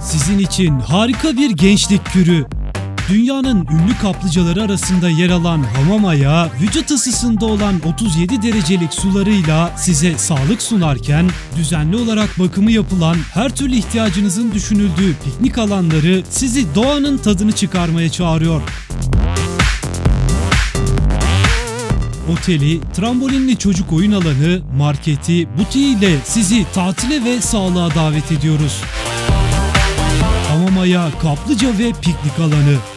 Sizin için harika bir gençlik kürü. Dünyanın ünlü kaplıcaları arasında yer alan Hamamaya, vücut ısısında olan 37 derecelik sularıyla size sağlık sunarken, düzenli olarak bakımı yapılan, her türlü ihtiyacınızın düşünüldüğü piknik alanları sizi doğanın tadını çıkarmaya çağırıyor. Oteli, trambolinli çocuk oyun alanı, marketi, butiğiyle sizi tatile ve sağlığa davet ediyoruz. Hamamaya Kaplıca ve Piknik Alanı.